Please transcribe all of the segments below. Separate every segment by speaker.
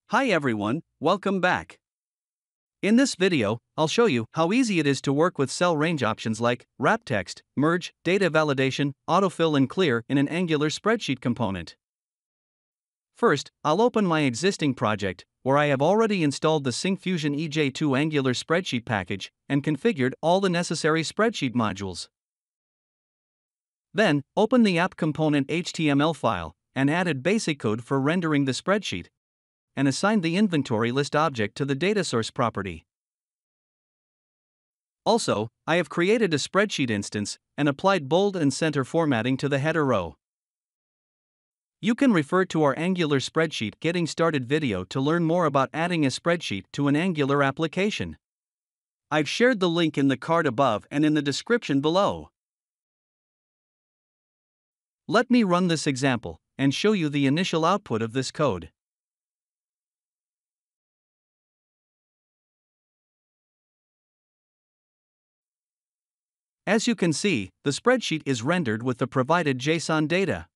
Speaker 1: Hi everyone, welcome back. In this video, I'll show you how easy it is to work with cell range options like wrap text, merge, data validation, autofill and clear in an Angular spreadsheet component. First, I'll open my existing project, where I have already installed the Syncfusion EJ2 Angular spreadsheet package and configured all the necessary spreadsheet modules. Then, open the app component HTML file and added basic code for rendering the spreadsheet, and assign the inventory list object to the data source property. Also, I have created a spreadsheet instance and applied bold and center formatting to the header row. You can refer to our Angular spreadsheet getting started video to learn more about adding a spreadsheet to an Angular application. I've shared the link in the card above and in the description below. Let me run this example and show you the initial output of this code. As you can see, the spreadsheet is rendered with the provided JSON data.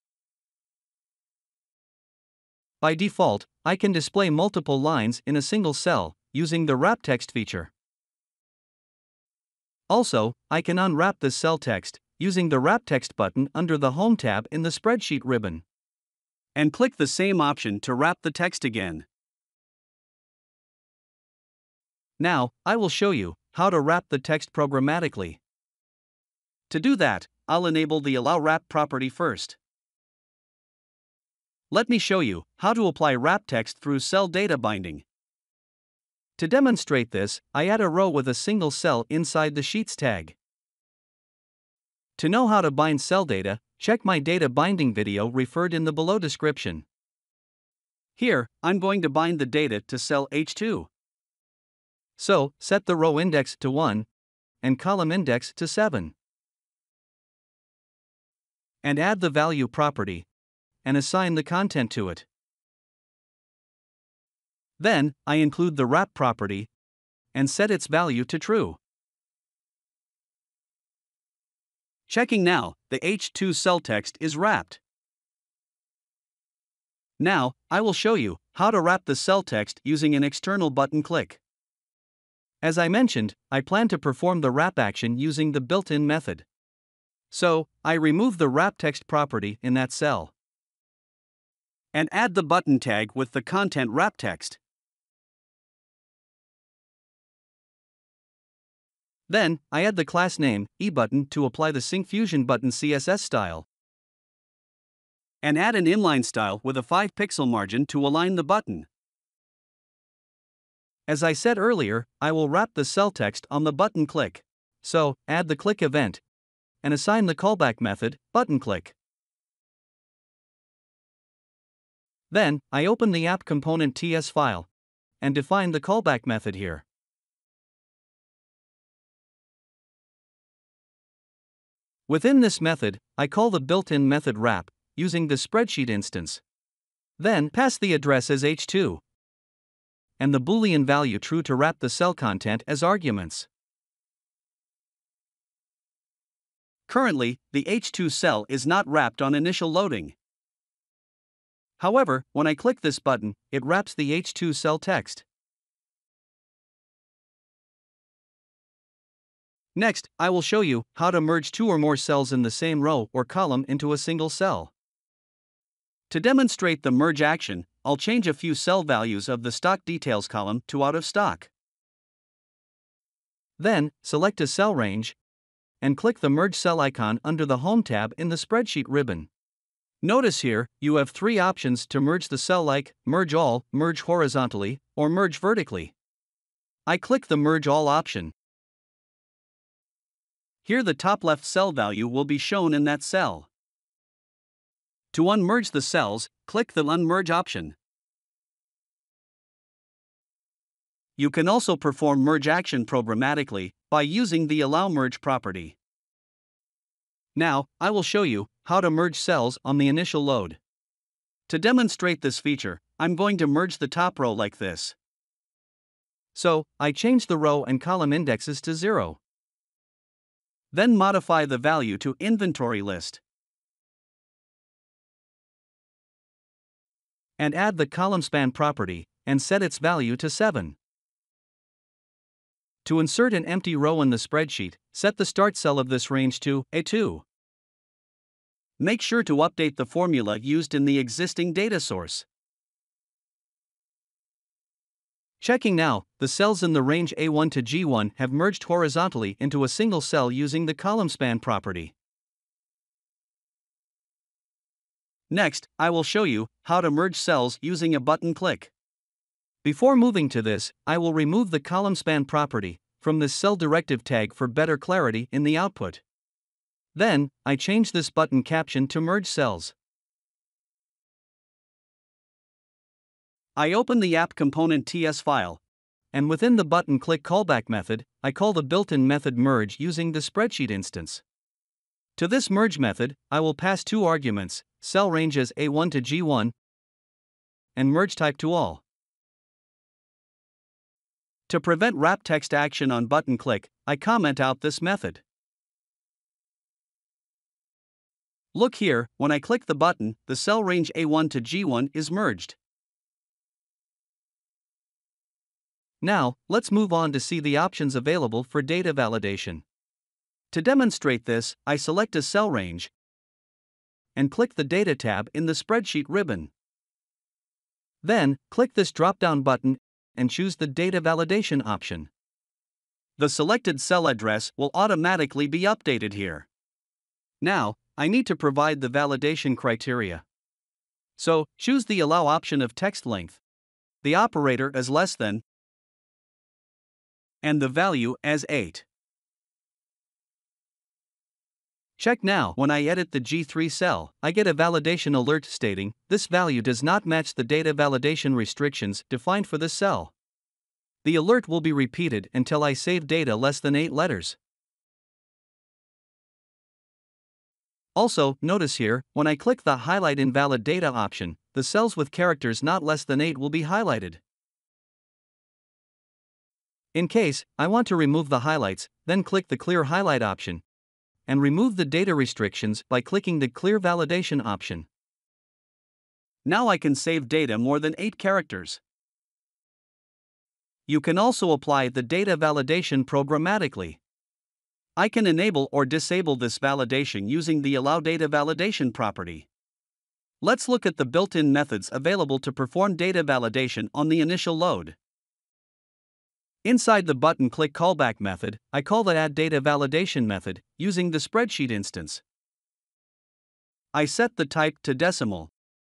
Speaker 1: By default, I can display multiple lines in a single cell using the wrap text feature. Also, I can unwrap the cell text using the wrap text button under the Home tab in the spreadsheet ribbon, and click the same option to wrap the text again. Now, I will show you how to wrap the text programmatically. To do that, I'll enable the Allow Wrap property first. Let me show you how to apply wrap text through cell data binding. To demonstrate this, I add a row with a single cell inside the Sheets tag. To know how to bind cell data, check my data binding video referred in the below description. Here, I'm going to bind the data to cell H2. So, set the row index to 1 and column index to 7. And add the value property and assign the content to it. Then, I include the wrap property and set its value to true. Checking now, the H2 cell text is wrapped. Now, I will show you how to wrap the cell text using an external button click. As I mentioned, I plan to perform the wrap action using the built-in method. So, I remove the wrap text property in that cell and add the button tag with the content wrap text. Then, I add the class name, eButton, to apply the Syncfusion button CSS style, and add an inline style with a 5-pixel margin to align the button. As I said earlier, I will wrap the cell text on the button click. So, add the click event and assign the callback method, button click. Then, I open the app component TS file and define the callback method here. Within this method, I call the built-in method wrap using the spreadsheet instance. Then, pass the address as H2 and the Boolean value true to wrap the cell content as arguments. Currently, the H2 cell is not wrapped on initial loading. However, when I click this button, it wraps the H2 cell text. Next, I will show you how to merge two or more cells in the same row or column into a single cell. To demonstrate the merge action, I'll change a few cell values of the stock details column to out of stock. Then, select a cell range and click the merge cell icon under the Home tab in the spreadsheet ribbon. Notice here, you have three options to merge the cell, like merge all, merge horizontally, or merge vertically. I click the merge all option. Here the top left cell value will be shown in that cell. To unmerge the cells, click the Unmerge option. You can also perform merge action programmatically by using the Allow Merge property. Now, I will show you how to merge cells on the initial load. To demonstrate this feature, I'm going to merge the top row like this. So, I change the row and column indexes to 0. Then modify the value to inventory list. And add the column span property and set its value to 7. To insert an empty row in the spreadsheet, set the start cell of this range to A2. Make sure to update the formula used in the existing data source. Checking now, the cells in the range A1 to G1 have merged horizontally into a single cell using the column span property. Next, I will show you how to merge cells using a button click. Before moving to this, I will remove the column span property from this cell directive tag for better clarity in the output. Then, I change this button caption to merge cells. I open the app component TS file, and within the button click callback method, I call the built-in method merge using the spreadsheet instance. To this merge method, I will pass two arguments, cell ranges A1 to G1 and merge type to all. To prevent wrap text action on button click, I comment out this method. Look here, when I click the button, the cell range A1 to G1 is merged. Now, let's move on to see the options available for data validation. To demonstrate this, I select a cell range and click the Data tab in the Spreadsheet ribbon. Then, click this drop-down button and choose the Data Validation option. The selected cell address will automatically be updated here. Now, I need to provide the validation criteria. So, choose the Allow option of text length, the operator as less than, and the value as 8. Check now, when I edit the G3 cell, I get a validation alert stating, this value does not match the data validation restrictions defined for this cell. The alert will be repeated until I save data less than 8 letters. Also, notice here, when I click the Highlight Invalid Data option, the cells with characters not less than 8 will be highlighted. In case I want to remove the highlights, then click the Clear Highlight option and remove the data restrictions by clicking the Clear Validation option. Now I can save data more than 8 characters. You can also apply the data validation programmatically. I can enable or disable this validation using the Allow Data Validation property. Let's look at the built-in methods available to perform data validation on the initial load. Inside the button click callback method, I call the Add Data Validation method using the spreadsheet instance. I set the type to decimal,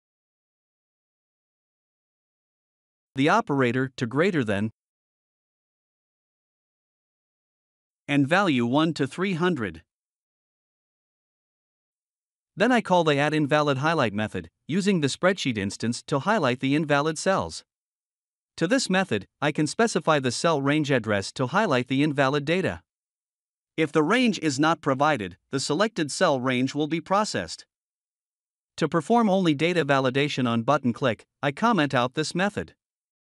Speaker 1: the operator to greater than, and value 1 to 300. Then I call the Add Invalid Highlight method using the spreadsheet instance to highlight the invalid cells. To this method, I can specify the cell range address to highlight the invalid data. If the range is not provided, the selected cell range will be processed. To perform only data validation on button click, I comment out this method.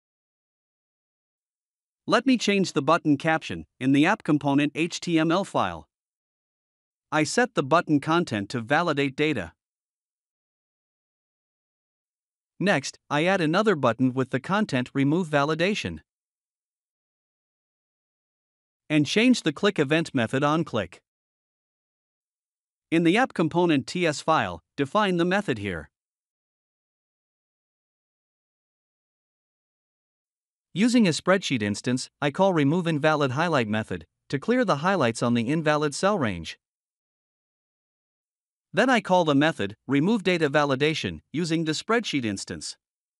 Speaker 1: Let me change the button caption in the app component HTML file. I set the button content to validate data. Next, I add another button with the content Remove Validation. And change the click event method on click. In the app component TS file, define the method here. Using a spreadsheet instance, I call Remove Invalid Highlight method to clear the highlights on the invalid cell range. Then I call the method Remove Data Validation using the spreadsheet instance.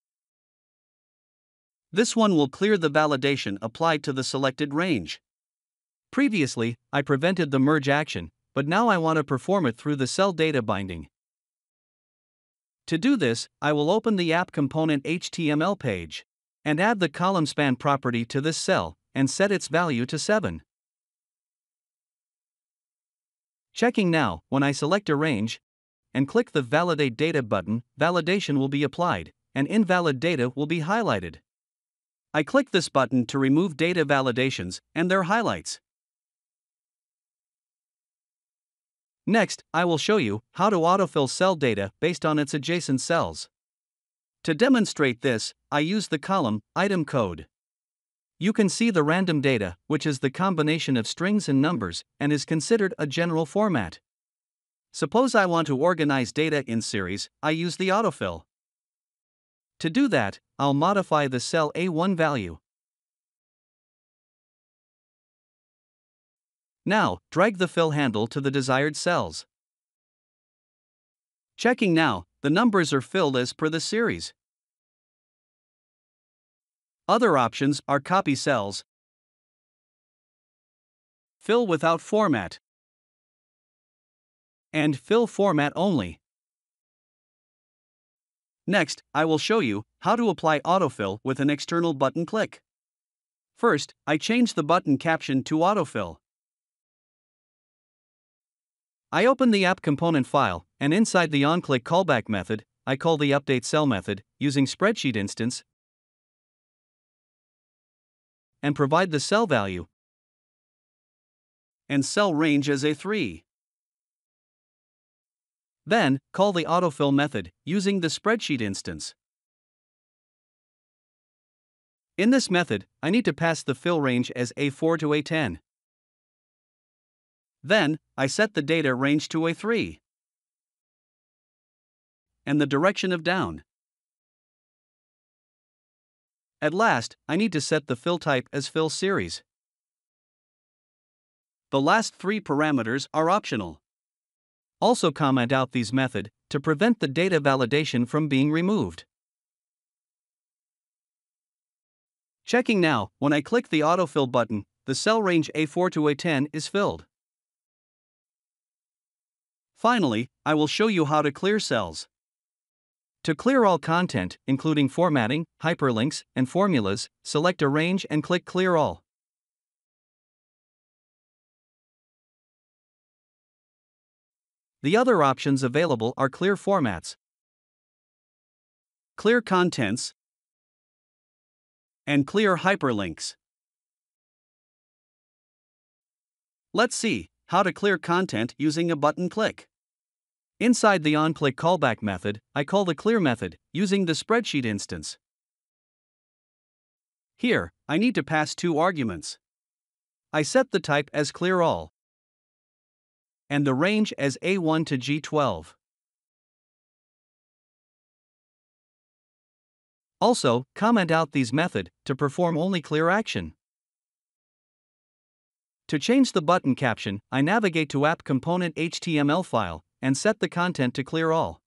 Speaker 1: This one will clear the validation applied to the selected range. Previously, I prevented the merge action, but now I want to perform it through the cell data binding. To do this, I will open the app component HTML page and add the column span property to this cell and set its value to 7. Checking now, when I select a range and click the Validate Data button, validation will be applied, and invalid data will be highlighted. I click this button to remove data validations and their highlights. Next, I will show you how to autofill cell data based on its adjacent cells. To demonstrate this, I use the column item code. You can see the random data, which is the combination of strings and numbers, and is considered a general format. Suppose I want to organize data in series, I use the autofill. To do that, I'll modify the cell A1 value. Now, drag the fill handle to the desired cells. Checking now, the numbers are filled as per the series. Other options are copy cells, fill without format, and fill format only. Next, I will show you how to apply autofill with an external button click. First, I change the button caption to autofill. I open the app component file, and inside the onClick callback method, I call the update cell method using spreadsheet instance and provide the cell value and cell range as A3. Then, call the autofill method using the spreadsheet instance. In this method, I need to pass the fill range as A4 to A10. Then, I set the data range to A3 and the direction of down. At last, I need to set the fill type as fill series. The last three parameters are optional. Also comment out these method to prevent the data validation from being removed. Checking now, when I click the autofill button, the cell range A4 to A10 is filled. Finally, I will show you how to clear cells. To clear all content, including formatting, hyperlinks, and formulas, select Arrange and click Clear All. The other options available are Clear Formats, Clear Contents, and Clear Hyperlinks. Let's see how to clear content using a button click. Inside the onClick callback method, I call the clear method using the spreadsheet instance. Here, I need to pass two arguments. I set the type as clear all and the range as A1 to G12. Also, comment out these method to perform only clear action. To change the button caption, I navigate to app component HTML file and set the content to clear all.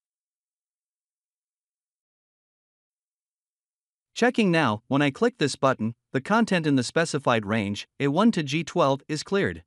Speaker 1: Checking now, when I click this button, the content in the specified range, A1 to G12, is cleared.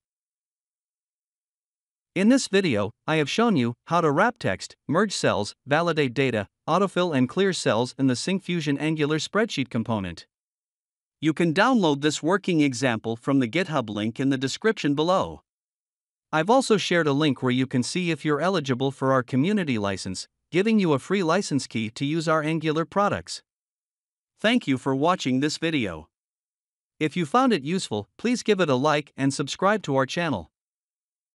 Speaker 1: In this video, I have shown you how to wrap text, merge cells, validate data, autofill and clear cells in the Syncfusion Angular Spreadsheet component. You can download this working example from the GitHub link in the description below. I've also shared a link where you can see if you're eligible for our community license, giving you a free license key to use our Angular products. Thank you for watching this video. If you found it useful, please give it a like and subscribe to our channel.